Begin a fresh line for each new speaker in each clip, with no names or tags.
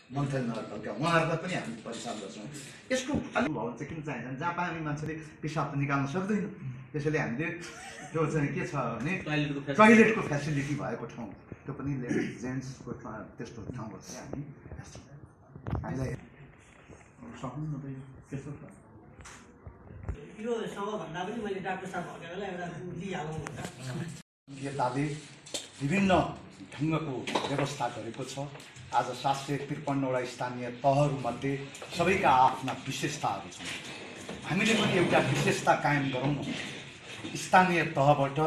मन्थन नगरपालिका उहाँहरूलाई पनि हामी परिचालन गर्छौँ। यसको अलिक भवन चाहिँ किन चाहिन्छ, जहाँ पानी मान्छेले पिसाब त निकाल्न सक्दैन, त्यसैले हामीले त्यो चाहिँ के छ भने टोइलेटको फेसिलिटी भएको ठाउँ, त्यो पनि लेडिज जेन्ट्सको त्यस्तो ठाउँहरू चाहिँ हामी हेर्छौँ। हामीलाई सक्नु त्यसो छ
यो सबभन्दा पनि मैले डाक्टर साहब भनेर एउटा दिइहालौँ भनेर
यताले विभिन्न ढङ्गको व्यवस्था गरेको छ। आज 753वटा स्थानीय तहहरूमध्ये सबैका आफ्ना विशेषताहरू छन्। हामीले पनि एउटा विशेषता कायम गरौँ न। स्थानीय तहबाट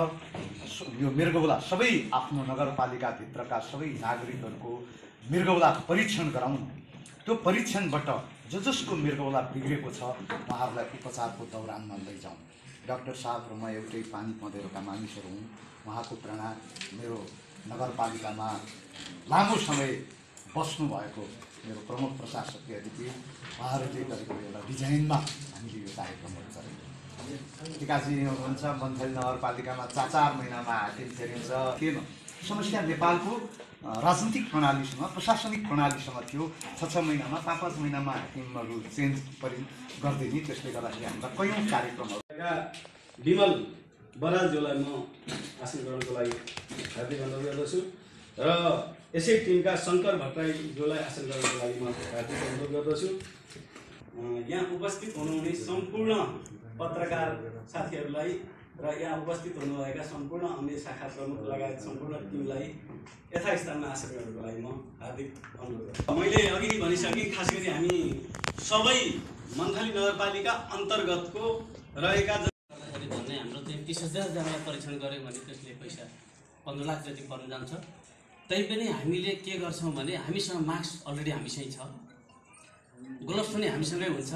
यो मृगौला सबै आफ्नो नगरपालिकाभित्रका सबै नागरिकहरूको मृगौला परीक्षण गराउँ न। त्यो परीक्षणबाट जसको मृगौला बिग्रेको छ उहाँहरूलाई उपचारको दौरानमा लैजाउँ। डाक्टर साहब र म एउटै पानी पँधेरोका मानिसहरू हुँ। उहाँको प्रेरणा मेरो नगरपालिकामा लामो समय बस्नुभएको मेरो प्रमुख प्रशासकीय अधिकारी उहाँहरूले गरेको एउटा डिजाइनमा हामीले यो कार्यक्रमहरू गरेको। टिकाजी हुनुहुन्छ मन्थली नगरपालिकामा 4 महिनामा हाकिम फेरिन्छ। के समस्या नेपालको राजनीतिक प्रणालीसँग प्रशासनिक प्रणालीसँग थियो। 6 महिनामा 5 महिनामा हाकिमहरू चेन्ज गरिदिने। त्यसले गर्दाखेरि हाम्रा कयौँ कार्यक्रमहरू
विमल बरालज्यूलाई म आसन ग्रहणको लागि हार्दिक अनुरोध गर्दछु र यसै टिमका शङ्कर भट्टराईज्यूलाई आसन ग्रहणको लागि म हार्दिक अनुरोध गर्दछु। यहाँ उपस्थित हुनुहुने सम्पूर्ण पत्रकार साथीहरूलाई र यहाँ उपस्थित हुनुभएका सम्पूर्ण अन्य शाखा प्रमुख लगायत सम्पूर्ण टिमलाई यथास्थानमा आसन गर्नको लागि म हार्दिक अनुरोध गर्छु। मैले अघि भनिसकेँ, खास गरी हामी सबै मन्थली नगरपालिका अन्तर्गतको रहेका
भन्ने हाम्रो चाहिँ 30,000 जनालाई परीक्षण गऱ्यो भने त्यसले पैसा 15 लाख जति पर्न जान्छ। तैपनि हामीले के गर्छौँ भने हामीसँग मास्क अलरेडी हामीसँग छ, ग्लोभ्स पनि हामीसँगै हुन्छ।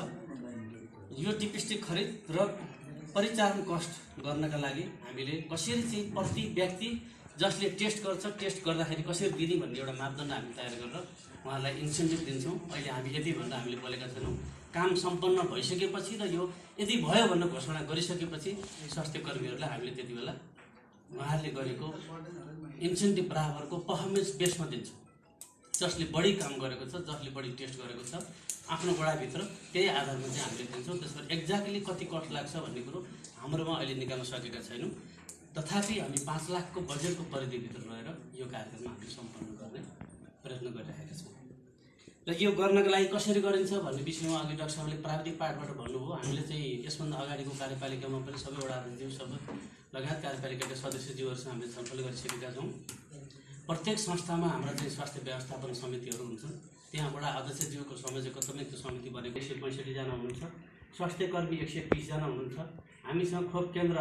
यो टिपिस्टिक खरिद र परिचालन कस्ट गर्नका लागि हामीले कसरी चाहिँ प्रति व्यक्ति जसले टेस्ट गर्छ टेस्ट गर्दाखेरि कसरी दिने भन्ने एउटा मापदण्ड हामी तयार गरेर उहाँलाई इन्सेन्टिभ दिन्छौँ। अहिले हामी यति भनेर हामीले बोलेका छैनौँ। काम सम्पन्न भइसकेपछि र यो यदि भयो भनेर घोषणा गरिसकेपछि स्वास्थ्य कर्मीहरूलाई हामीले त्यति बेला उहाँहरूले गरेको इन्सेन्टिभ बराबरको पर्फर्मेन्स बेसमा दिन्छौँ। जसले बढी काम गरेको छ, जसले बढी टेस्ट गरेको छ, आफ्नो वडाभित्र त्यही आधारमा चाहिँ हामीले दिन्छौँ। त्यसमा एक्ज्याक्टली कति कस्ट लाग्छ भन्ने कुरो हाम्रोमा अहिले निकाल्न सकेका छैनौँ। तथापि हामी 5 लाखको बजेटको परिधिभित्र रहेर यो कार्यक्रम हामीले सम्पन्न गर्ने प्रयत्न गरिरहेका छौँ। र यो गर्नको लागि कसरी गरिन्छ भन्ने विषयमा अघि डाक्टर साहबले प्राविधिक पाठबाट भन्नुभयो। हामीले चाहिँ यसभन्दा अगाडिको कार्यपालिकामा पनि सबै वडा अध्यक्षज्यू सबै लगायत कार्यपालिकाका सदस्यज्यूहरूसँग हामीले छलफल गरिसकेका छौँ। प्रत्येक संस्थामा हाम्रा चाहिँ स्वास्थ्य व्यवस्थापन समितिहरू हुन्छन्। त्यहाँ वडा अध्यक्षज्यूको संयोजकत्वमै त्यो समिति बनेको 165 जना हुनुहुन्छ। स्वास्थ्य कर्मी 120 जना हुनुहुन्छ। हामीसँग खोप केन्द्र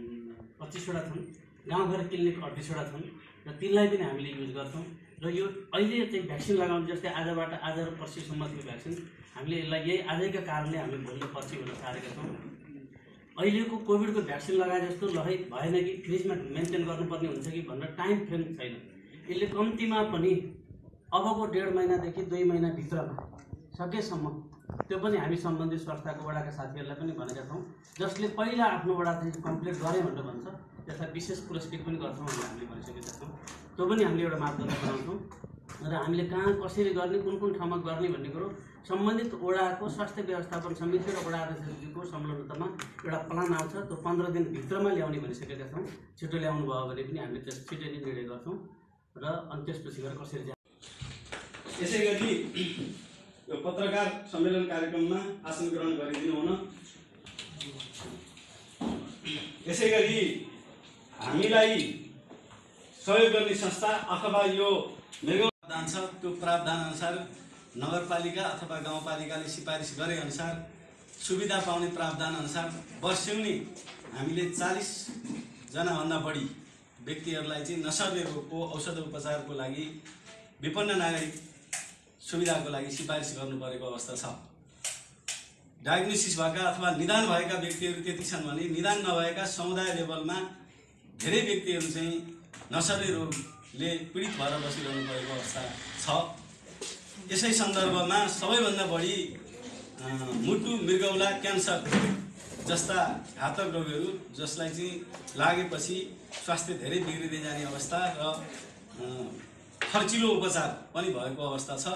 25 वटा छन्, गाउँघर क्लिनिक 38 वटा छन् र तिनलाई पनि हामीले युज गर्छौँ। र यो अहिले चाहिँ भ्याक्सिन लगाउनु जस्तै आजबाट आज र पर्सिसम्म थियो भ्याक्सिन, हामीले यसलाई यही आजैका कारणले हामीले भोलि पर्सि भनेर सारेका छौँ। अहिलेको कोभिडको भ्याक्सिन लगाए जस्तो लहै भएन कि फ्रिजमा मेन्टेन गर्नुपर्ने हुन्छ कि भनेर टाइम फ्रेम छैन। यसले कम्तीमा पनि अबको 1.5 महिनादेखि 2 महिनाभित्रमा सकेसम्म त्यो पनि हामी सम्बन्धित संस्थाको वडाका साथीहरूलाई पनि भनेका छौँ। जसले पहिला आफ्नो वडा चाहिँ कम्प्लिट गरेँ भनेर भन्छ त्यसलाई विशेष पुरस्कृत पनि गर्छौँ भनेर हामीले भनिसकेका छौँ। त्यो पनि हामीले एउटा मापदण्ड बनाउँछौँ र हामीले कहाँ कसरी गर्ने, कुन कुन ठाउँमा गर्ने भन्ने कुरो सम्बन्धित वडाको स्वास्थ्य व्यवस्थापन समिति र वडा अध्यक्षज्यूको संलग्नतामा एउटा प्लान आउँछ। त्यो 15 दिनभित्रमा ल्याउने भनिसकेका छौँ। छिटो ल्याउनु भयो भने पनि हामीले त्यस छिटै नै निर्णय गर्छौँ र अनि त्यसपछि गएर कसरी
यसै गरी यो पत्रकार सम्मेलन कार्यक्रममा आसन ग्रहण गरिदिनु हुन। यसै गरी हामीलाई सहयोग गर्ने संस्था अथवा यो प्रावधान छ, त्यो प्रावधान अनुसार नगरपालिका अथवा गाउँपालिकाले सिफारिस गरे अनुसार सुविधा पाउने प्रावधान अनुसार वर्षौनी हामीले 40 जनाभन्दा बढी व्यक्तिहरूलाई चाहिँ नसर्ने रोगको औषध उपचारको लागि विपन्न नागरिक सुविधाको लागि सिफारिस गर्नु परेको अवस्था छ। डायग्नोसिस भएका अथवा निदान भएका व्यक्तिहरू त्यति छन् भने निदान नभएका समुदाय लेभलमा धेरै व्यक्तिहरू चाहिँ नसर्ने रोगले पीडित भएर बसिरहनु परेको अवस्था छ। यसै सन्दर्भमा सबैभन्दा बढी मुटु, मृगौला, क्यान्सर जस्ता घातक रोगहरू जसलाई चाहिँ लागेपछि स्वास्थ्य धेरै बिग्रिँदै जाने अवस्था र खर्चिलो उपचार पनि भएको अवस्था छ।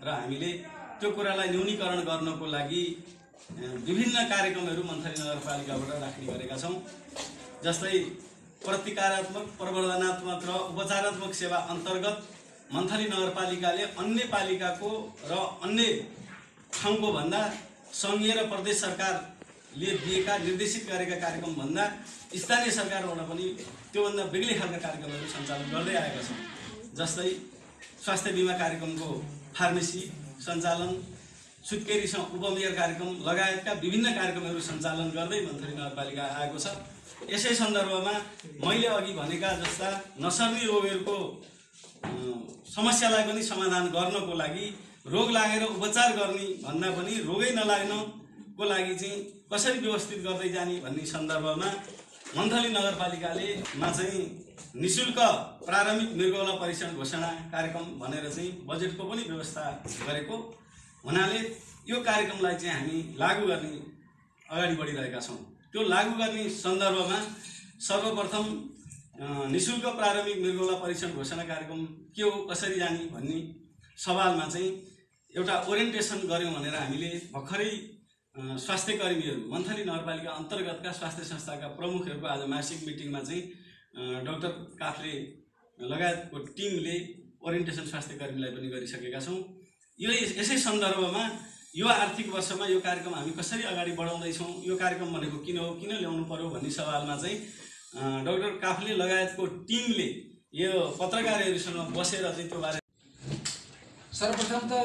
र हामीले त्यो कुरालाई न्यूनीकरण गर्नको लागि विभिन्न कार्यक्रमहरू मन्थली नगरपालिकाबाट राख्ने गरेका छौँ। जस्तै प्रतिकारात्मक, प्रवर्धनात्मक र उपचारात्मक सेवा अन्तर्गत मन्थली नगरपालिकाले अन्य पालिकाको र अन्य ठाउँको भन्दा सङ्घीय र प्रदेश सरकारले दिएका निर्देशित गरेका कार्यक्रम भन्दा स्थानीय सरकारबाट पनि त्योभन्दा बेग्लै खालका कार्यक्रमहरू सञ्चालन गर्दै आएका छौँ। जस्तै स्वास्थ्य बिमा कार्यक्रमको फार्मेसी सञ्चालन, सुत्केरीसँग उपमेयर कार्यक्रम लगायतका विभिन्न कार्यक्रमहरू सञ्चालन गर्दै मन्थली नगरपालिका आएको छ। यसै सन्दर्भमा मैले अघि भनेका जस्ता नसर्ने रोगहरूको समस्यालाई पनि समाधान गर्नको लागि रोग लागेर उपचार गर्ने भन्दा पनि रोगै नलाग्नको लागि चाहिँ कसरी व्यवस्थित गर्दै जाने भन्ने सन्दर्भमा मन्थली नगरपालिकाले चाहिँ निःशुल्क प्रारम्भिक मृगौला परीक्षण घोषणा कार्यक्रम भनेर चाहिँ बजेटको पनि व्यवस्था गरेको हुनाले यो कार्यक्रमलाई चाहिँ हामी लागू गर्ने अगाडि बढिरहेका छौँ। त्यो लागू गर्ने सन्दर्भमा सर्वप्रथम निःशुल्क प्रारम्भिक मृगौला परीक्षण घोषणा कार्यक्रम के हो, कसरी जाने भन्ने सवालमा चाहिँ एउटा ओरिएन्टेसन गऱ्यौँ भनेर हामीले भर्खरै स्वास्थ्य कर्मीहरू मन्थली नगरपालिका अन्तर्गतका स्वास्थ्य संस्थाका प्रमुखहरूको आज मासिक मिटिङमा चाहिँ डाक्टर काफ्ले लगायतको टिमले ओरिएन्टेसन स्वास्थ्य कर्मीलाई पनि गरिसकेका छौँ। यो यसै सन्दर्भमा यो आर्थिक वर्षमा यो कार्यक्रम हामी कसरी अगाडि बढाउँदैछौँ, यो कार्यक्रम भनेको किन हो, किन ल्याउनु पर्यो भन्ने सवालमा चाहिँ डाक्टर काफ्ले लगायतको टिमले यो पत्रकारहरूसँग बसेर चाहिँ त्यो बारे
सर्वप्रथम त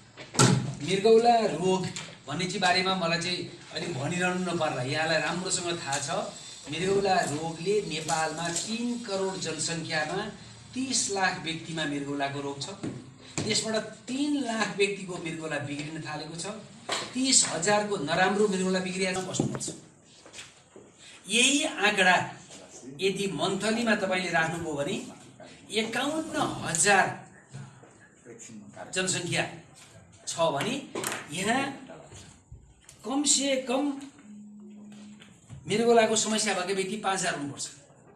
मृगौला रोग भन्ने चाहिँ बारेमा मलाई चाहिँ अलिक भनिरहनु नपर्ला, यहाँलाई राम्रोसँग थाहा छ। मृगौला रोगले नेपालमा 3 करोड जनसङ्ख्यामा 30 लाख व्यक्तिमा मृगौलाको रोग छ। त्यसबाट 3 लाख व्यक्तिको मृगौला बिग्रिन थालेको छ। 30,000 को नराम्रो मृगौला बिग्रिएर बस्नुपर्छ। यही आँकडा यदि मन्थलीमा तपाईँले राख्नुभयो भने 51,000 जनसङ्ख्या छ भने यहाँ कमसे कम मृगौलाको समस्या भएको व्यक्ति 5,000 हुनुपर्छ।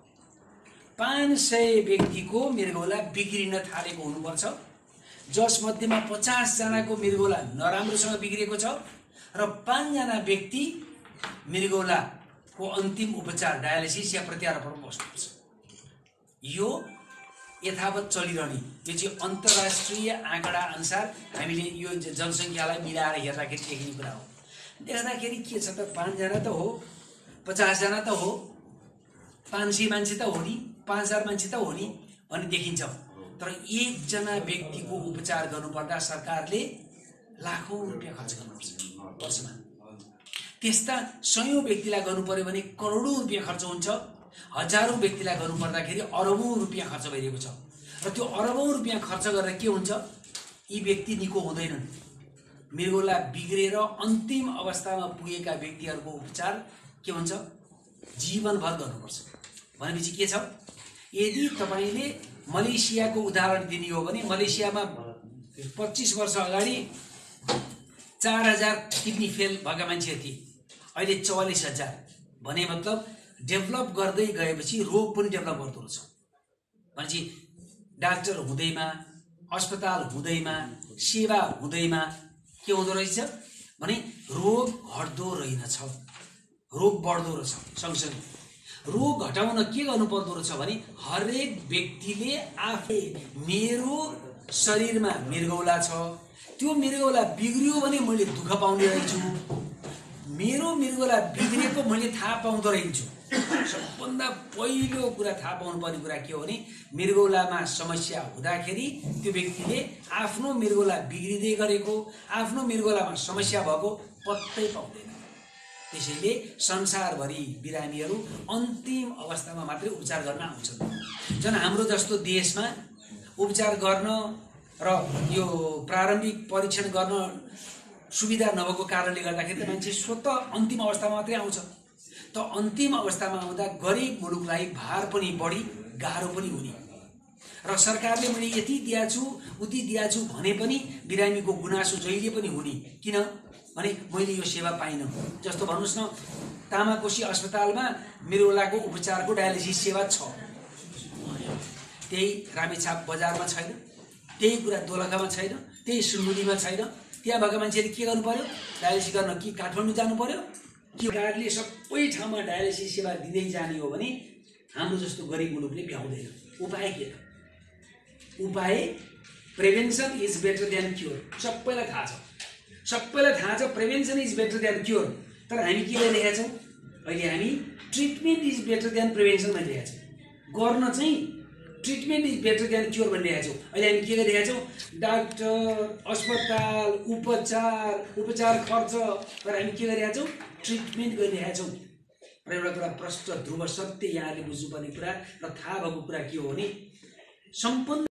500 व्यक्तिको मृगौला बिग्रिन थालेको हुनुपर्छ, जसमध्येमा 50 जनाको मृगौला नराम्रोसँग बिग्रिएको छ र 5 जना व्यक्ति मृगौलाको अन्तिम उपचार डायलिसिस या प्रत्यारोपणमा बस्नुपर्छ। यो यथावत चलिरहने, यो चाहिँ अन्तर्राष्ट्रिय आँकडा अनुसार हामीले यो जनसङ्ख्यालाई मिलाएर हेर्दाखेरि देखिने कुरा हो। देख्दाखेरि के छ त 5 जना त हो, 50 जना त हो, 500 मान्छे त हो नि, 5,000 मान्छे त हो नि भन्ने देखिन्छ। तर 1 जना व्यक्तिको उपचार गर्नुपर्दा सरकारले लाखौं रुपियाँ खर्च गर्नुपर्छ वर्षमा। त्यस्ता 100 व्यक्तिलाई गर्नु पर्यो भने करोडौं रुपियाँ खर्च हुन्छ। हजारौं व्यक्तिलाई गर्नुपर्दाखेरि अरबौं रुपियाँ खर्च भइरहेको छ। र त्यो अरबौं रुपियाँ खर्च गरेर के हुन्छ, यी व्यक्ति निको हुँदैनन्। मृगौला बिग्रेर अन्तिम अवस्थामा पुगेका व्यक्तिहरूको उपचार के हुन्छ, जीवनभर गर्नुपर्छ। भनेपछि के छ, यदि तपाईँले मलेसियाको उदाहरण दिने हो भने मलेसियामा 25 वर्ष अगाडि 4,000 किडनी फेल भएका मान्छेहरू थिए, अहिले 44,000। भने मतलब डेभलप गर्दै गएपछि रोग पनि डेभलप गर्दो रहेछ। भनेपछि डाक्टर हुँदैमा, अस्पताल हुँदैमा, सेवा हुँदैमा के हुँदो रहेछ भने रोग घट्दो रहेनछ, रोग बढ्दो रहेछ। सँगसँगै रोग घटाउन के गर्नुपर्दो रहेछ भने हरेक व्यक्तिले आफै मेरो शरीरमा मृगौला छ, त्यो मृगौला बिग्रियो भने मैले दुःख पाउने रहेछु, मेरो मृगौला बिग्रेको मैले थाहा पाउँदो रहेछु। सबभन्दा पहिलो कुरा थाहा पाउनुपर्ने कुरा के हो भने मृगौलामा समस्या हुँदाखेरि त्यो व्यक्तिले आफ्नो मृगौला बिग्रिँदै गरेको, आफ्नो मृगौलामा समस्या भएको पत्तै पाउँदैन। त्यसैले संसारभरि बिरामीहरू अन्तिम अवस्थामा मात्रै उपचार गर्न आउँछन्। झन् हाम्रो जस्तो देशमा उपचार गर्न र यो प्रारम्भिक परीक्षण गर्न सुविधा नभएको कारणले गर्दाखेरि मान्छे स्वतः अन्तिम अवस्थामा मात्रै आउँछ। त अन्तिम अवस्थामा आउँदा गरिब मुलुकलाई भार पनि बढी, गाह्रो पनि हुने। र सरकारले मैले यति दियाछु उति दियाछु भने पनि बिरामीको गुनासो जहिले पनि हुने। किन भने मैले यो सेवा पाइनँ। जस्तो भन्नुहोस् न, तामाकोशी अस्पतालमा मृगौलाको उपचारको डायलिसिस सेवा छ, त्यही रामेछाप बजारमा छैन, त्यही कुरा दोलखामा छैन, त्यही सुनमुनिमा छैन। त्यहाँ भएका मान्छेले के गर्नु पर्यो? डायलिसिस गर्न कि काठमाडौँ जानु पर्यो कि सरकारले सबै ठाउँमा डायलिसिस सेवा दिँदै जाने हो भने हाम्रो जस्तो गरिब मुलुकले भ्याउँदैन। उपाय के त? उपाय prevention is better than cure. सबैलाई थाहा छ prevention is better than cure. तर हामी के गरिरहेका छौँ? अहिले हामी treatment is better than prevention भनिरहेका छौँ। गर्न चाहिँ treatment is better than cure भनिरहेका छौँ। अहिले हामी के गरिरहेका छौँ? डाक्टर, अस्पताल, उपचार खर्च, तर हामी के गरिरहेका छौँ? ट्रिटमेन्ट गरिरहेका छौँ। र एउटा कुरा प्रष्ट ध्रुव सत्य यहाँले बुझ्नुपर्ने कुरा र थाहा भएको कुरा के हो भने सम्पन्न